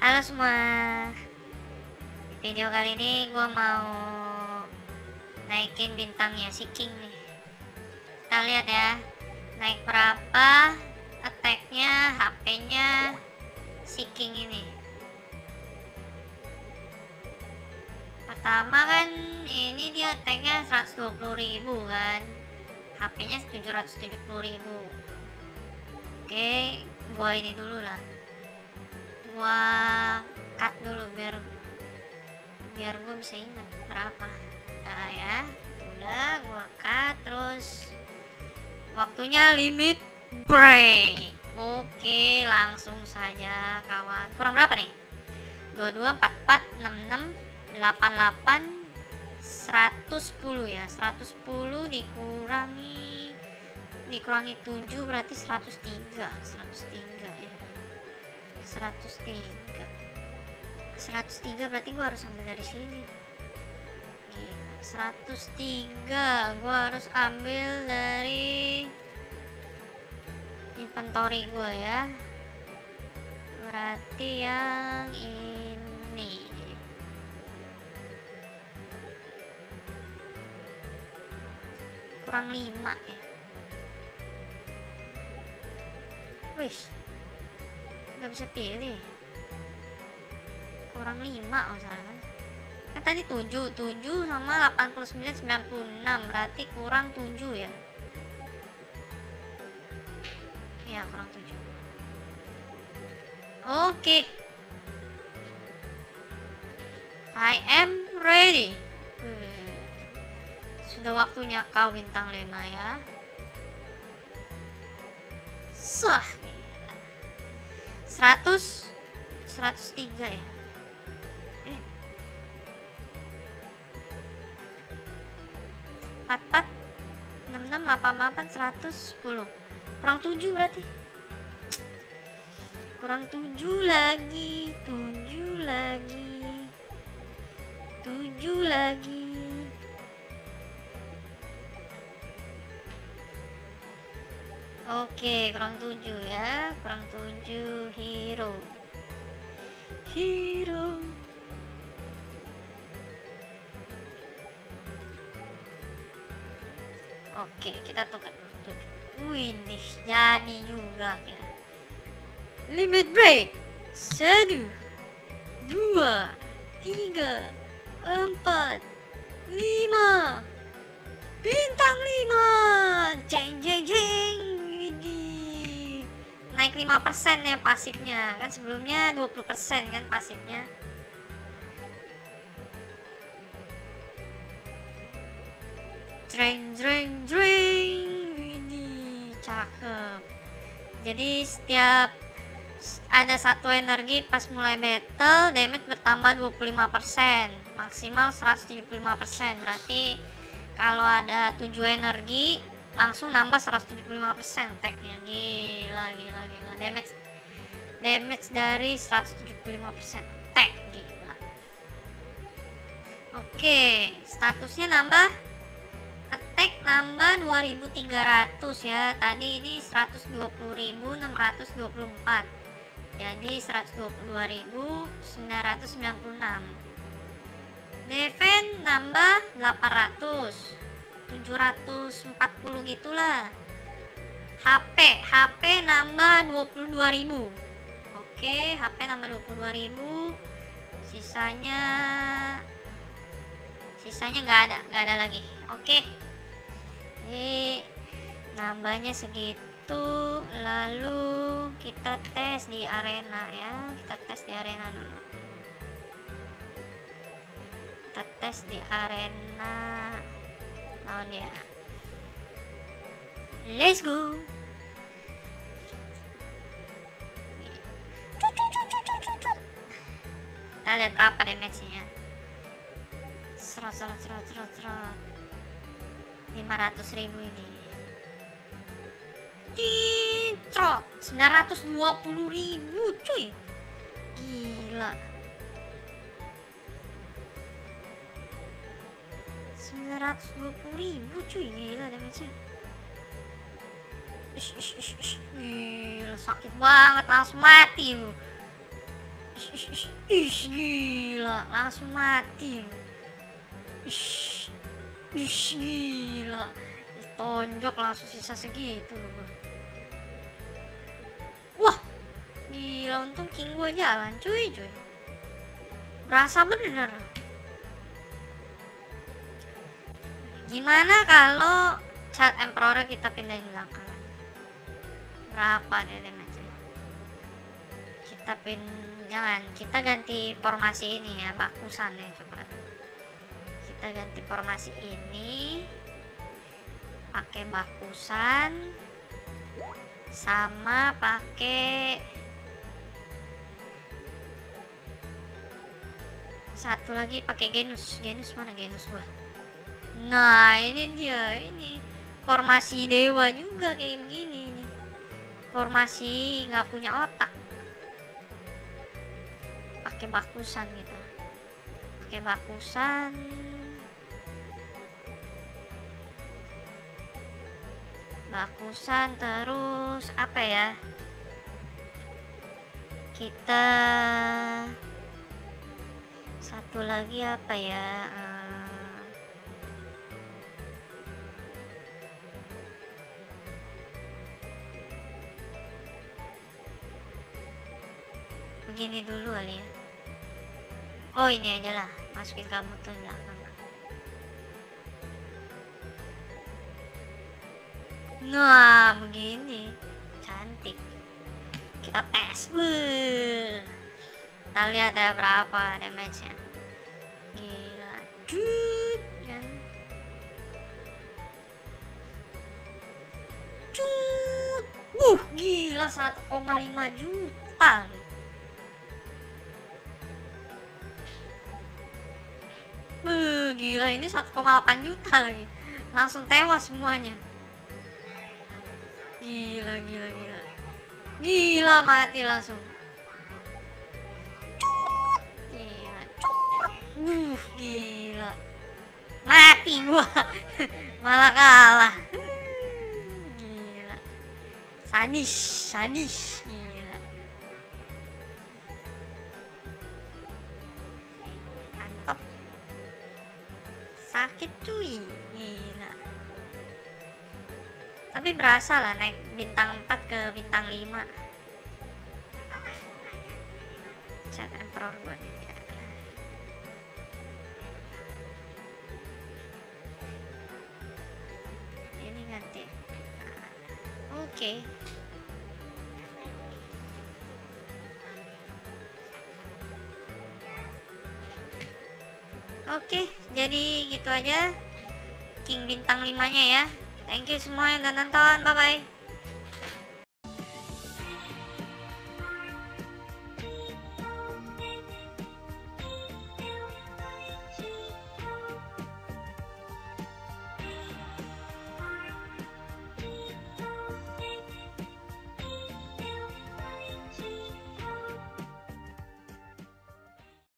Halo semua, video kali ini gue mau naikin bintangnya si King nih. Kita lihat ya, naik berapa attack-nya, HP-nya si King ini. Pertama kan ini dia attack-nya 120.000 kan, HP-nya 770.000. Oke, gua ini dulu lah, gua cut dulu biar gue bisa ingat berapa. Nah ya, udah gua cut. Terus waktunya limit break. Oke, langsung saja kawan. Kurang berapa nih? 22, 44, 66, 88, 110 ya. 110 dikurangi 7 berarti 103 ya. 103 berarti gua harus ambil dari sini. 103 gua harus ambil dari inventory gua ya, berarti yang ini. Kurang 5 ya. Wih, nggak bisa pilih. Kurang 5 misalkan. Kan tadi 7 sama 89 96 berarti kurang 7 ya. Ya, kurang 7. Oke. I am ready. Sudah waktunya kau bintang 5 ya. Sah. 103 ya. 44, 66, 88, 110. Kurang 7 berarti. Kurang 7 lagi. Oke, kurang 7 ya. Kurang 7 hero. Oke, kita tukar 7. Wih, jadi juga ya. Limit break. 1, 2, 3, 4, 5. Bintang 5. Jeng. Naik 5% ya pasifnya. Kan sebelumnya 20% kan pasifnya. Jreng. Ini cakep. Jadi setiap ada satu energi pas mulai battle, damage bertambah 25%, maksimal 175%. Berarti kalau ada 7 energi langsung nambah 175% attack-nya. Gila. Damage dari 175% attack, gila. Oke, statusnya nambah attack nambah 2300 ya. Tadi ini 120.624. Jadi 122.996. Defense nambah 800, 740 gitulah. HP nambah 22.000. Oke, HP nambah 22.000. Sisanya nggak ada lagi. Oke, ini nambahnya segitu. Lalu kita tes di arena ya. Kita tes di arena dulu. Nah dia, let's go. Kita lihat berapa damage-nya. 500.000 ini. Cincrot 920.000 cuy. Gila. 920.000 cuy, gila damage-nya. Gila, sakit banget, langsung mati lu. Ih, gila, langsung mati. Ih, gila. Tonjok langsung sisa segitu loh. Wah, gila, untung king gue jalan, cuy. Berasa bener. Gimana kalau Chat Emperor kita pindahin belakang? Berapa deh damage? Jangan, kita ganti formasi ini ya, bakusan ya, coba. Kita ganti formasi ini, pakai bakusan, sama pakai satu lagi, pakai Genus. Mana Genus gua? Nah, ini dia, ini formasi dewa juga kayak begini nih. Formasi nggak punya otak. Pakai bakusan gitu. Pakai bakusan. Terus apa ya? Kita satu lagi apa ya? Begini dulu kali ya. Oh, ini aja lah, masukin kamu tuh belakang. Nah, begini cantik. Kita tes. Kita lihat ya berapa damage-nya. Gila. Cut, kan. Cut. Gila, 1,5 juta. Gila, ini 1,8 juta lagi. Langsung tewas semuanya. Gila. Gila, mati langsung. Gila. Mati gua. Malah kalah. Gila. Sadis. Gila. Mantap. Sakit cuy. Gila. Tapi berasa lah naik bintang 4 ke bintang 5. Chat Emperor gue. Ini ganti. Oke. Oke, jadi gitu aja King bintang 5-nya ya. Thank you semua yang udah nonton. Bye bye.